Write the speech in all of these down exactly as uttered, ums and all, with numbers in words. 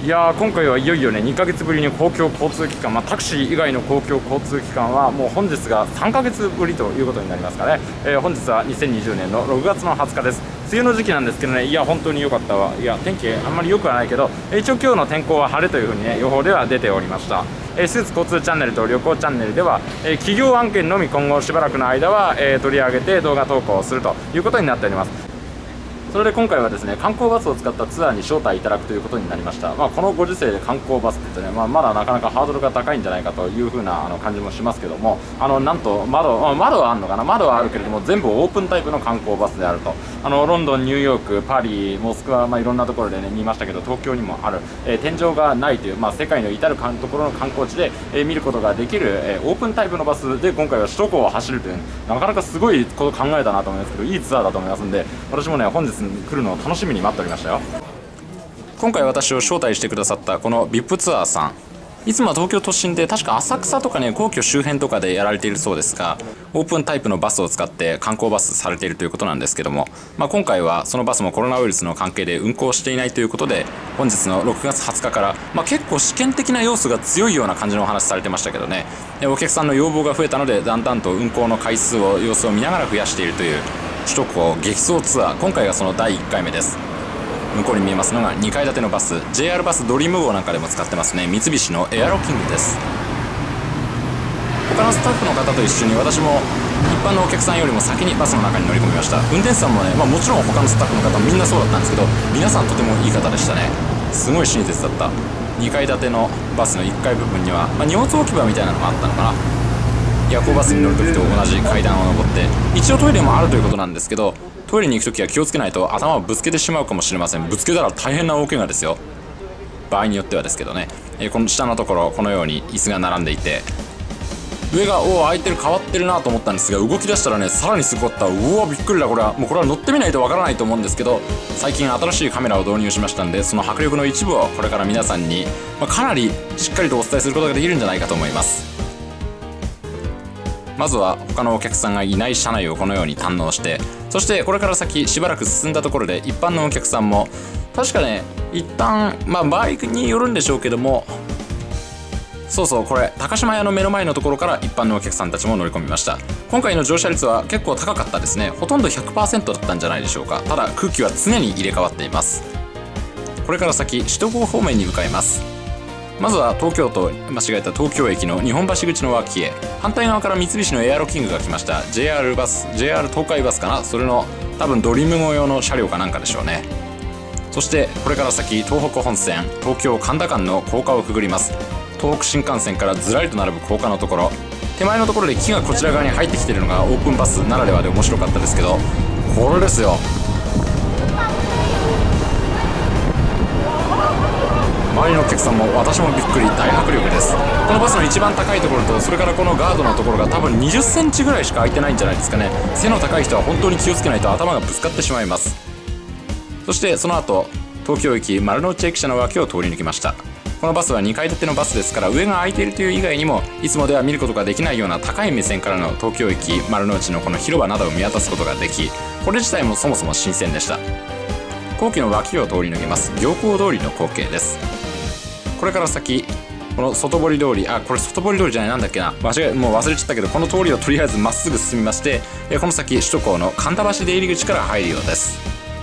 いやー今回はいよいよねにかげつぶりに公共交通機関、まあ、タクシー以外の公共交通機関はもう本日がさんかげつぶりということになりますかね、えー、本日はにせんにじゅうねんのろくがつのはつかです。梅雨の時期なんですけどね、いや本当に良かったわ。いや天気あんまり良くはないけど、一応今日の天候は晴れというふうにね予報では出ておりました。えー、施設交通チャンネルと旅行チャンネルでは、えー、企業案件のみ今後しばらくの間は、えー、取り上げて動画投稿するということになっております。それで今回はですね観光バスを使ったツアーに招待いただくということになりました。まあ、このご時世で観光バスって言ってね、まあ、まだなかなかハードルが高いんじゃないかという風なあの感じもしますけども、あのなんと窓、まあ、窓はあるのかな、窓はあるけれども全部オープンタイプの観光バスであると。あのロンドン、ニューヨーク、パリ、モスクワ、まあ、いろんなところでね見ましたけど、東京にもある、えー、天井がないという、まあ、世界の至るところの観光地で、えー、見ることができる、えー、オープンタイプのバスで今回は首都高を走るという、なかなかすごいこと考えたなと思いますけど、いいツアーだと思いますんで、私もね本日来るのを楽しみに待っておりましたよ。今回私を招待してくださったこの ブイアイピー ツアーさん、いつもは東京都心で確か浅草とかね皇居周辺とかでやられているそうですが、オープンタイプのバスを使って観光バスされているということなんですけども、まあ、今回はそのバスもコロナウイルスの関係で運行していないということで、本日のろくがつはつかから、まあ、結構試験的な要素が強いような感じのお話されてましたけどね、お客さんの要望が増えたのでだんだんと運行の回数を様子を見ながら増やしているという首都高激走ツアー、今回がそのだいいっかいめです。向こうに見えますのがにかい建てのバス、 ジェイアール バスドリーム号なんかでも使ってますね、三菱のエアロキングです。他のスタッフの方と一緒に私も一般のお客さんよりも先にバスの中に乗り込みました。運転手さんもね、まあ、もちろん他のスタッフの方もみんなそうだったんですけど、皆さんとてもいい方でしたね。すごい親切だった。にかい建てのバスのいっかい部分には、まあ、荷物置き場みたいなのがあったのかな。夜行バスに乗る時と同じ階段を上って一応トイレもあるということなんですけど、トイレに行く時は気をつけないと頭をぶつけてしまうかもしれません。ぶつけたら大変な大怪我ですよ、場合によってはですけどね。えー、この下のところこのように椅子が並んでいて、上がおお空いてる変わってるなと思ったんですが、動き出したらねさらにすごかった。うわびっくりだ。これはもうこれは乗ってみないとわからないと思うんですけど、最近新しいカメラを導入しましたんで、その迫力の一部をこれから皆さんに、まあ、かなりしっかりとお伝えすることができるんじゃないかと思います。まずは他のお客さんがいない車内をこのように堪能して、そしてこれから先しばらく進んだところで一般のお客さんも確かね一旦まあバイクによるんでしょうけども、そうそうこれ高島屋の目の前のところから一般のお客さんたちも乗り込みました。今回の乗車率は結構高かったですね。ほとんど ひゃくパーセント だったんじゃないでしょうか。ただ空気は常に入れ替わっています。これから先首都高方面に向かいます。まずは東京都、間違えた東京駅の日本橋口の脇へ、反対側から三菱のエアロキングが来ました。 ジェイアール バス ジェイアール 東海バスかな、それの多分ドリーム号用の車両かなんかでしょうね。そしてこれから先東北本線東京神田間の高架をくぐります。東北新幹線からずらりと並ぶ高架のところ、手前のところで木がこちら側に入ってきているのがオープンバスならではで面白かったですけど、これですよ。周りのお客さんも私もびっくり、大迫力です。このバスの一番高いところと、それからこのガードのところが多分にじゅっセンチぐらいしか空いてないんじゃないですかね。背の高い人は本当に気をつけないと頭がぶつかってしまいます。そしてその後東京駅丸の内駅舎の脇を通り抜きました。このバスはにかい建てのバスですから、上が空いているという以外にもいつもでは見ることができないような高い目線からの東京駅丸の内のこの広場などを見渡すことができ、これ自体もそもそも新鮮でした。皇居の脇を通り抜けます。行幸通りの光景です。これから先この外堀通り、あこれ外堀通りじゃない、なんだっけな、間違いもう忘れちゃったけど、この通りをとりあえずまっすぐ進みまして、この先首都高の神田橋出入り口から入るようです。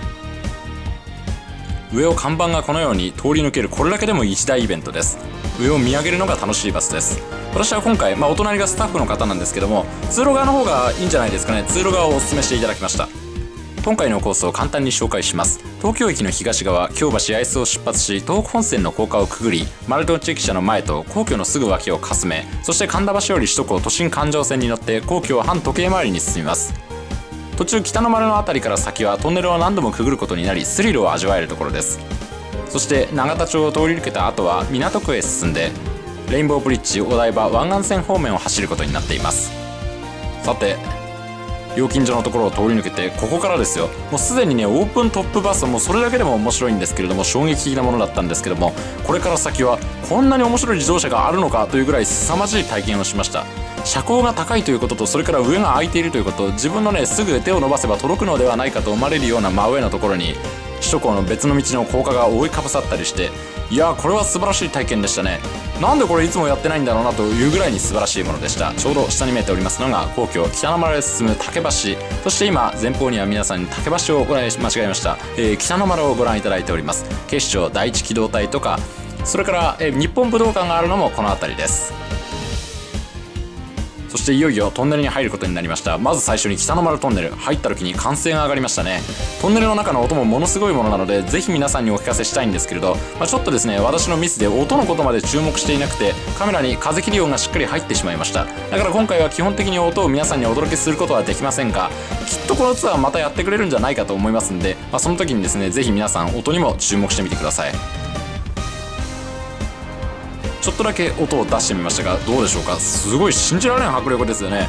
上を看板がこのように通り抜ける、これだけでも一大イベントです。上を見上げるのが楽しいバスです。私は今回、まあ、お隣がスタッフの方なんですけども、通路側の方がいいんじゃないですかね。通路側をお勧めしていただきました。今回のコースを簡単に紹介します。東京駅の東側京橋八重洲を出発し、東北本線の高架をくぐり、丸の内駅舎の前と皇居のすぐ脇をかすめ、そして神田橋より首都高都心環状線に乗って皇居を反時計回りに進みます。途中北の丸の辺りから先はトンネルを何度もくぐることになり、スリルを味わえるところです。そして永田町を通り抜けた後は港区へ進んで、レインボーブリッジお台場湾岸線方面を走ることになっています。さて料金所のところを通り抜けてここからですよ。もうすでにねオープントップバスもそれだけでも面白いんですけれども、衝撃的なものだったんですけども、これから先はこんなに面白い自動車があるのかというぐらい凄まじい体験をしました。 車高が高いということと、それから上が空いているということ、自分のねすぐ手を伸ばせば届くのではないかと思われるような真上のところに首都高の別の道の高架が覆いかぶさったりして、いやーこれは素晴らしい体験でしたね。なんでこれいつもやってないんだろうなというぐらいに素晴らしいものでした。ちょうど下に見えておりますのが皇居北の丸へ進む竹橋、そして今前方には皆さんに竹橋をご覧間違えました、えー、北の丸をご覧いただいております。警視庁第一機動隊とか、それから、えー、日本武道館があるのもこの辺りです。そしていよいよトンネルに入ることになりました。まず最初に北の丸トンネル入った時に歓声が上がりましたね。トンネルの中の音もものすごいものなので、ぜひ皆さんにお聞かせしたいんですけれど、まあ、ちょっとですね私のミスで音のことまで注目していなくて、カメラに風切り音がしっかり入ってしまいました。だから今回は基本的に音を皆さんにお届けすることはできませんが、きっとこのツアーまたやってくれるんじゃないかと思いますんで、まあ、その時にですねぜひ皆さん音にも注目してみてください。ちょっとだけ音を出してみましたがどうでしょうか。すごい信じられない迫力ですよね。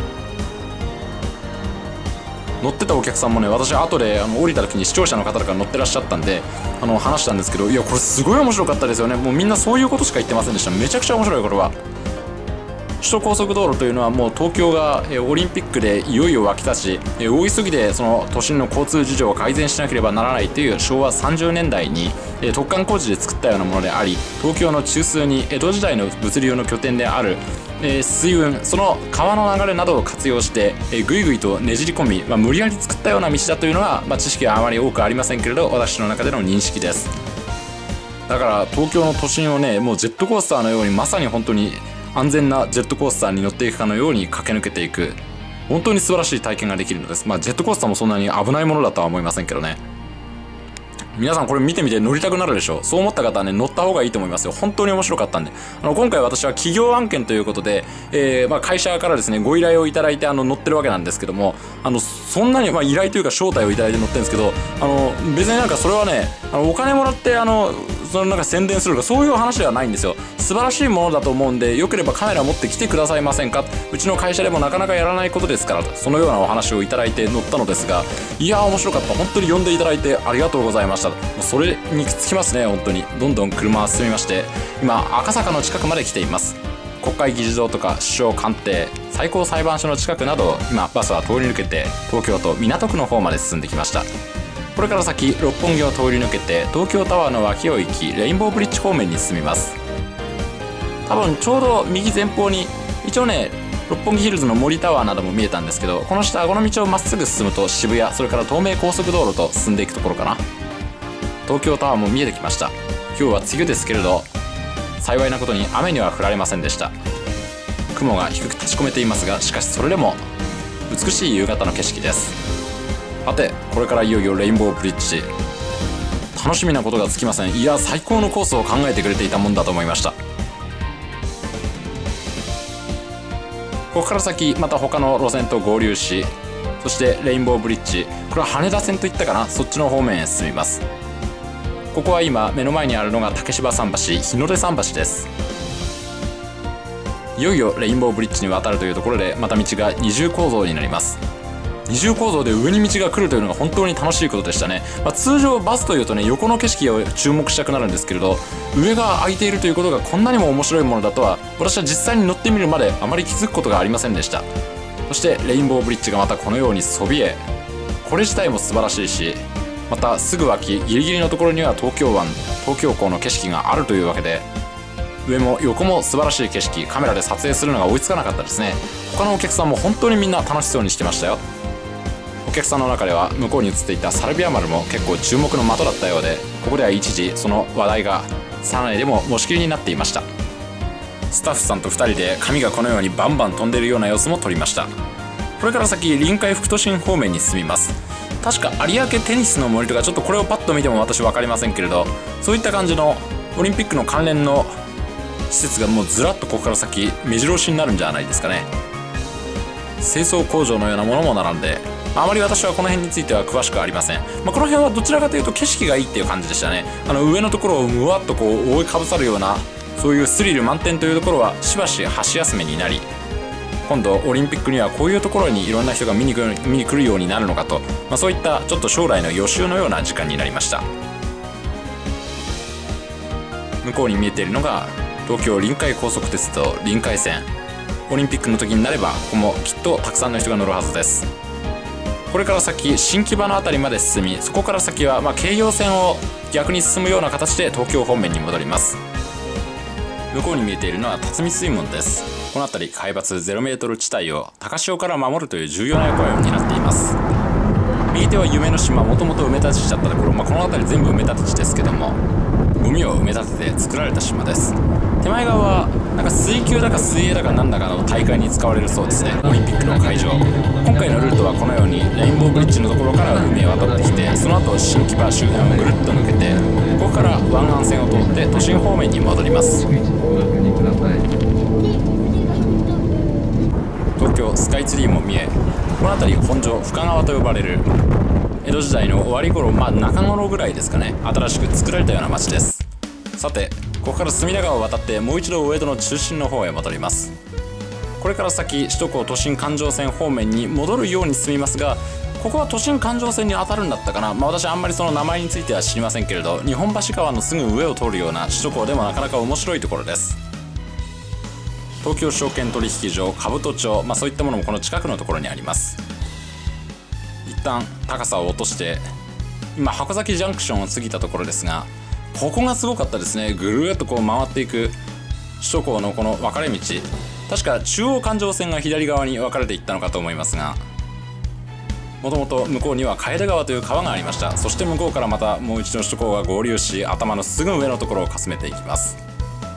乗ってたお客さんもね、私後であの降りた時に視聴者の方とか乗ってらっしゃったんであの話したんですけど、いやこれすごい面白かったですよね。もうみんなそういうことしか言ってませんでした。めちゃくちゃ面白いこれは。首都高速道路というのはもう東京がえオリンピックでいよいよ沸き立ち、え大急ぎでその都心の交通事情を改善しなければならないという昭和さんじゅうねんだいにえ突貫工事で作ったようなものであり、東京の中枢に江戸時代の物流の拠点であるえ水運、その川の流れなどを活用してえぐいぐいとねじり込み、まあ、無理やり作ったような道だというのは、まあ、知識はあまり多くありませんけれど私の中での認識です。だから東京の都心をねもうジェットコースターのように、まさに本当に安全なジェットコースターに乗っていくかのように駆け抜けていく、本当に素晴らしい体験ができるのです。まあジェットコースターもそんなに危ないものだとは思いませんけどね。皆さんこれ見てみて乗りたくなるでしょう。そう思った方はね乗った方がいいと思いますよ。本当に面白かったんで、あの今回私は企業案件ということで、えーまあ、会社からですねご依頼をいただいてあの乗ってるわけなんですけども、あのそんなに、まあ、依頼というか招待をいただいて乗ってるんですけど、あの別になんかそれはねあのお金もらってあのそのなんか宣伝するとかそういう話ではないんですよ。素晴らしいものだと思うんで、よければカメラ持ってきてくださいませんか、うちの会社でもなかなかやらないことですからと、そのようなお話をいただいて乗ったのですが、いやー面白かった。本当に呼んでいただいてありがとうございました。もうそれにつきますね。本当にどんどん車は進みまして、今赤坂の近くまで来ています。国会議事堂とか首相官邸、最高裁判所の近くなど今バスは通り抜けて東京都港区の方まで進んできました。これから先六本木を通り抜けて東京タワーの脇を行きレインボーブリッジ方面に進みます。多分ちょうど右前方に一応ね六本木ヒルズの森タワーなども見えたんですけど、この下この道をまっすぐ進むと渋谷、それから東名高速道路と進んでいくところかな。東京タワーも見えてきました。今日は梅雨ですけれど幸いなことに雨には降られませんでした。雲が低く立ち込めていますが、しかしそれでも美しい夕方の景色です。さてこれからいよいよレインボーブリッジ、楽しみなことがつきません。いや最高のコースを考えてくれていたもんだと思いました。ここから先また他の路線と合流し、そしてレインボーブリッジ、これは羽田線といったかな、そっちの方面へ進みます。ここは今目の前にあるのが竹芝桟橋、日の出桟橋です。いよいよレインボーブリッジに渡るというところでまた道が二重構造になります。二重構造で上に道が来るというのが本当に楽しいことでしたね。まあ、通常バスというとね横の景色を注目したくなるんですけれど、上が空いているということがこんなにも面白いものだとは私は実際に乗ってみるまであまり気づくことがありませんでした。そしてレインボーブリッジがまたこのようにそびえ、これ自体も素晴らしいし、またすぐ脇ギリギリのところには東京湾、東京港の景色があるというわけで、上も横も素晴らしい景色、カメラで撮影するのが追いつかなかったですね。他のお客さんも本当にみんな楽しそうにしてましたよ。お客さんの中では向こうに映っていたサルビア丸も結構注目の的だったようで、ここでは一時その話題が車内でも持ちきりになっていました。スタッフさんとふたりで髪がこのようにバンバン飛んでいるような様子も撮りました。これから先臨海副都心方面に進みます。確か有明テニスの森とか、ちょっとこれをパッと見ても私分かりませんけれど、そういった感じのオリンピックの関連の施設がもうずらっとここから先目白押しになるんじゃないですかね。清掃工場のようなものも並んで、あまり私はこの辺については詳しくありません。まあ、この辺はどちらかというと景色がいいっていう感じでしたね。あの上のところをむわっとこう覆いかぶさるような、そういうスリル満点というところはしばし箸休めになり、今度オリンピックにはこういうところにいろんな人が見に来る、見に来るようになるのかと、まあ、そういったちょっと将来の予習のような時間になりました。向こうに見えているのが東京臨海高速鉄道臨海線、 オリンピックの時になればここもきっとたくさんの人が乗るはずです。これから先新木場の辺りまで進み、そこから先はまあ京葉線を逆に進むような形で東京方面に戻ります。向こうに見えているのは辰巳水門です。この辺り海抜ゼロメートル地帯を高潮から守るという重要な役割を担っています。右手は夢の島、もともと埋め立て地だったところ、まあ、この辺り全部埋め立て地ですけども、ゴミを埋め立てて作られた島です。手前側はなんか水球だか水泳だかなんだかの大会に使われるそうですね。オリンピックの会場、今回のルートはこのようにレインボーブリッジのところから海へ渡ってきて、その後新木場周辺をぐるっと抜けて、ここから湾岸線を通って都心方面に戻ります。東京スカイツリーも見え、この辺り本所深川と呼ばれる江戸時代の終わり頃、まあ中頃ぐらいですかね、新しく作られたような町です。さてここから隅田川を渡ってもう一度上戸の中心の方へ戻ります。これから先首都高都心環状線方面に戻るように進みますが、ここは都心環状線に当たるんだったかな、まあ、私あんまりその名前については知りませんけれど、日本橋川のすぐ上を通るような首都高でもなかなか面白いところです。東京証券取引所、兜町、まあ、そういったものもこの近くのところにあります。一旦高さを落として今箱崎ジャンクションを過ぎたところですが、ここがすごかったですね。ぐるっとこう回っていく首都高のこの分かれ道、確か中央環状線が左側に分かれていったのかと思いますが、もともと向こうには楓川という川がありました。そして向こうからまたもう一度首都高が合流し、頭のすぐ上のところをかすめていきます。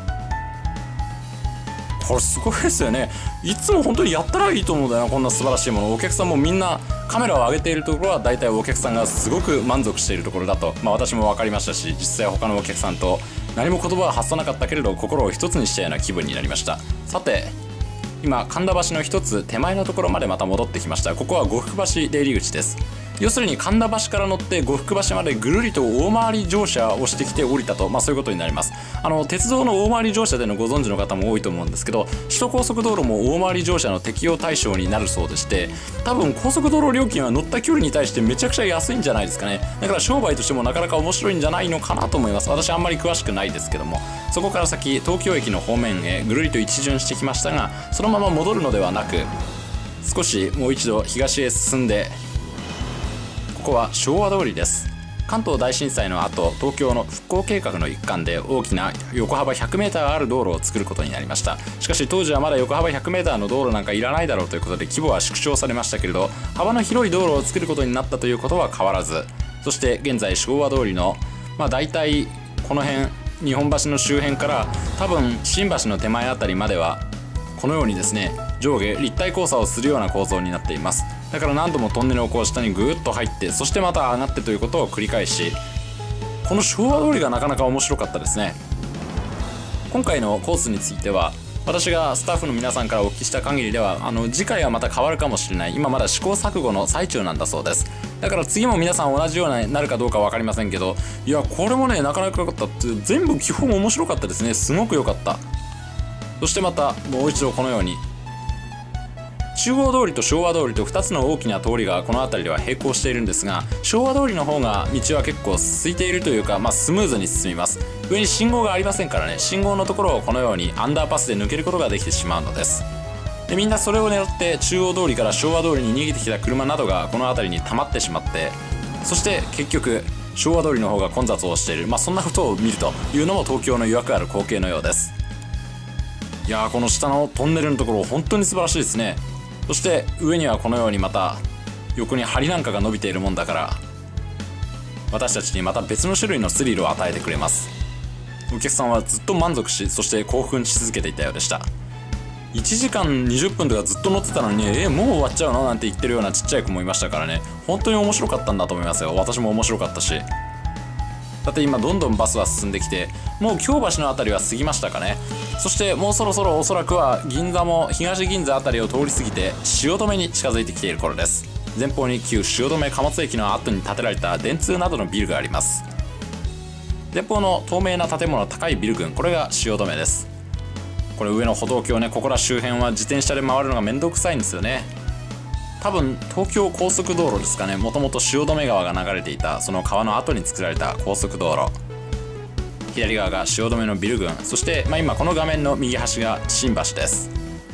これすごいですよね。いつも本当にやったらいいと思うんだよな、こんな素晴らしいもの。お客さんもみんなカメラを上げているところは大体お客さんがすごく満足しているところだと、まあ、私も分かりましたし、実際他のお客さんと何も言葉は発さなかったけれど心を一つにしたような気分になりました。さて今神田橋の一つ手前のところまでまた戻ってきました。ここは呉服橋出入り口です。要するに神田橋から乗って呉服橋までぐるりと大回り乗車をしてきて降りたと、まあ、そういうことになります。あの鉄道の大回り乗車でのご存知の方も多いと思うんですけど、首都高速道路も大回り乗車の適用対象になるそうでして、多分高速道路料金は乗った距離に対してめちゃくちゃ安いんじゃないですかね。だから商売としてもなかなか面白いんじゃないのかなと思います。私あんまり詳しくないですけども、そこから先東京駅の方面へぐるりと一巡してきましたが、そのまま戻るのではなく少しもう一度東へ進んで、ここは昭和通りです。関東大震災の後、東京の復興計画の一環で大きな横幅 ひゃくメートル ある道路を作ることになりました。しかし当時はまだ横幅 ひゃくメートル の道路なんかいらないだろうということで規模は縮小されましたけれど、幅の広い道路を作ることになったということは変わらず、そして現在昭和通りのまあ大体この辺日本橋の周辺から多分新橋の手前あたりまではこのようにですね、上下立体交差をするような構造になっています。だから何度もトンネルをこう下にぐーっと入って、そしてまた上がってということを繰り返し、この昭和通りがなかなか面白かったですね。今回のコースについては私がスタッフの皆さんからお聞きした限りでは、あの次回はまた変わるかもしれない、今まだ試行錯誤の最中なんだそうです。だから次も皆さん同じようになるかどうか分かりませんけど、いやこれもねなかなか良かったって、全部基本面白かったですね。すごく良かった。そしてまたもう一度このように中央通りと昭和通りとふたつの大きな通りがこの辺りでは並行しているんですが、昭和通りの方が道は結構空いているというか、まあ、スムーズに進みます。上に信号がありませんからね、信号のところをこのようにアンダーパスで抜けることができてしまうのです。でみんなそれを狙って中央通りから昭和通りに逃げてきた車などがこの辺りに溜まってしまって、そして結局昭和通りの方が混雑をしている、まあ、そんなことを見るというのも東京のよくある光景のようです。いやーこの下のトンネルのところ本当に素晴らしいですね。そして上にはこのようにまた横に梁なんかが伸びているもんだから、私たちにまた別の種類のスリルを与えてくれます。お客さんはずっと満足し、そして興奮し続けていたようでした。いちじかんにじゅっぷんとかずっと乗ってたのに、えー、もう終わっちゃうのなんて言ってるようなちっちゃい子もいましたからね、本当に面白かったんだと思いますよ。私も面白かったし。だって今どんどんバスは進んできて、もう京橋の辺りは過ぎましたかね。そしてもうそろそろおそらくは銀座も東銀座辺りを通り過ぎて汐留に近づいてきている頃です。前方に旧汐留貨物駅の後に建てられた電通などのビルがあります。前方の透明な建物高いビル群、これが汐留です。これ上の歩道橋ね、ここら周辺は自転車で回るのがめんどくさいんですよね。多分東京高速道路ですかね。もともと汐留川が流れていたその川の後に作られた高速道路、左側が汐留のビル群、そして、まあ、今この画面の右端が新橋です。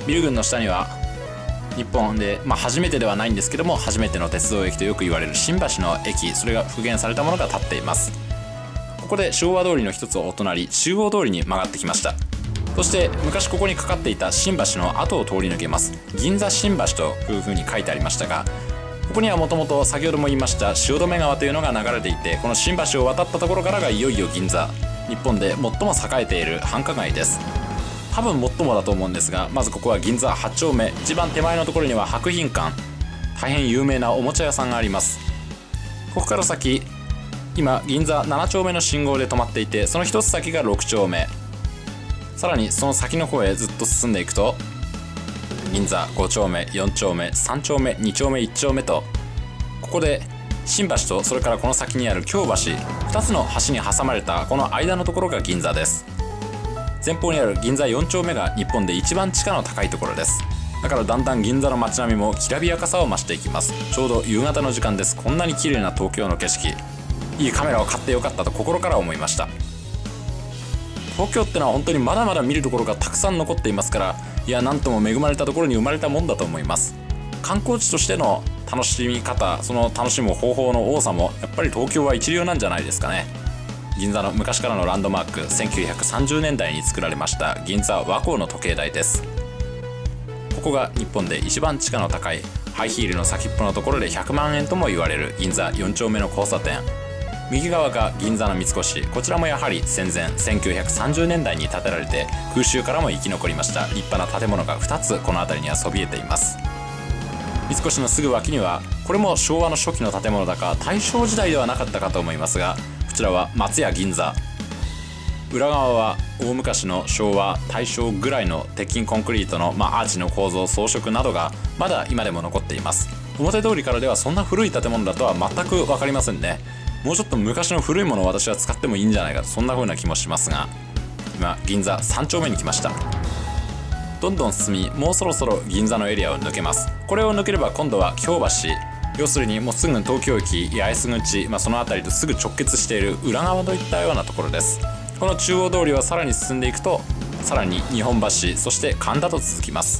ビル群の下には日本で、まあ、初めてではないんですけども初めての鉄道駅とよく言われる新橋の駅、それが復元されたものが建っています。ここで昭和通りの一つお隣中央通りに曲がってきました。そして昔ここにかかっていた新橋の後を通り抜けます。銀座新橋というふうに書いてありましたが、ここにはもともと先ほども言いました汐留川というのが流れていて、この新橋を渡ったところからがいよいよ銀座、日本で最も栄えている繁華街です。多分最もだと思うんですが、まずここは銀座はち丁目、一番手前のところには博品館、大変有名なおもちゃ屋さんがあります。ここから先、今銀座なな丁目の信号で止まっていて、その一つ先がろく丁目、さらにその先の方へずっと進んでいくと銀座ご丁目、よん丁目、さん丁目、に丁目、いち丁目と、ここで新橋とそれからこの先にある京橋、ふたつの橋に挟まれたこの間のところが銀座です。前方にある銀座よん丁目が日本で一番地価の高いところです。だからだんだん銀座の街並みもきらびやかさを増していきます。ちょうど夕方の時間です。こんなに綺麗な東京の景色、いいカメラを買ってよかったと心から思いました。東京ってのは本当にまだまだ見るところがたくさん残っていますから、いやなんとも恵まれたところに生まれたもんだと思います。観光地としての楽しみ方、その楽しむ方法の多さもやっぱり東京は一流なんじゃないですかね。銀座の昔からのランドマーク、せんきゅうひゃくさんじゅうねんだいに作られました銀座和光の時計台です。ここが日本で一番地価の高いハイヒールの先っぽのところでひゃくまんえんとも言われる銀座よん丁目の交差点、右側が銀座の三越、こちらもやはり戦前せんきゅうひゃくさんじゅうねんだいに建てられて空襲からも生き残りました立派な建物がふたつこの辺りにはそびえています。三越のすぐ脇には、これも昭和の初期の建物だか大正時代ではなかったかと思いますが、こちらは松屋銀座、裏側は大昔の昭和大正ぐらいの鉄筋コンクリートの、まあ、アーチの構造装飾などがまだ今でも残っています。表通りからではそんな古い建物だとは全く分かりませんね。もうちょっと昔の古いものを私は使ってもいいんじゃないかと、そんな風な気もしますが、今銀座さん丁目に来ました。どんどん進み、もうそろそろ銀座のエリアを抜けます。これを抜ければ今度は京橋、要するにもうすぐ東京駅八重洲口、まあ、その辺りとすぐ直結している裏側といったようなところです。この中央通りはさらに進んでいくと、さらに日本橋、そして神田と続きます。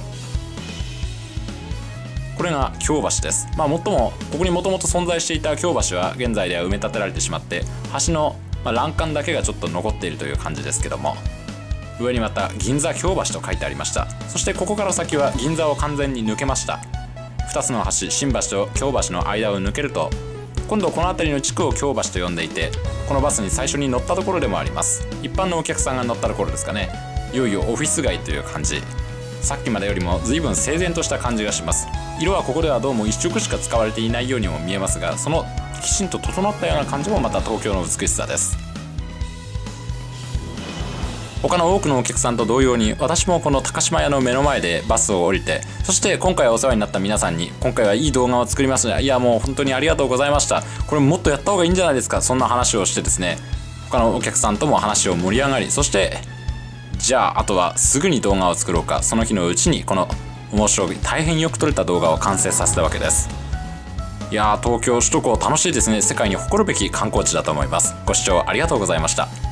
これが京橋です。まあ、もっともここにもともと存在していた京橋は現在では埋め立てられてしまって、橋の、まあ、欄干だけがちょっと残っているという感じですけども、上にまた銀座京橋と書いてありました。そしてここから先は銀座を完全に抜けました。ふたつの橋、新橋と京橋の間を抜けると、今度この辺りの地区を京橋と呼んでいて、このバスに最初に乗ったところでもあります。一般のお客さんが乗ったところですかね。いよいよオフィス街という感じ、さっきまでよりも随分整然とした感じがします。色はここではどうも一色しか使われていないようにも見えますが、そのきちんと整ったような感じもまた東京の美しさです。他の多くのお客さんと同様に、私もこの高島屋の目の前でバスを降りて、そして今回お世話になった皆さんに、今回はいい動画を作りますね、いやもう本当にありがとうございました、これもっとやった方がいいんじゃないですか、そんな話をしてですね、他のお客さんとも話を盛り上がり、そしてじゃああとはすぐに動画を作ろうか、その日のうちにこの面白い大変よく撮れた動画を完成させたわけです。いやー、東京首都高楽しいですね。世界に誇るべき観光地だと思います。ご視聴ありがとうございました。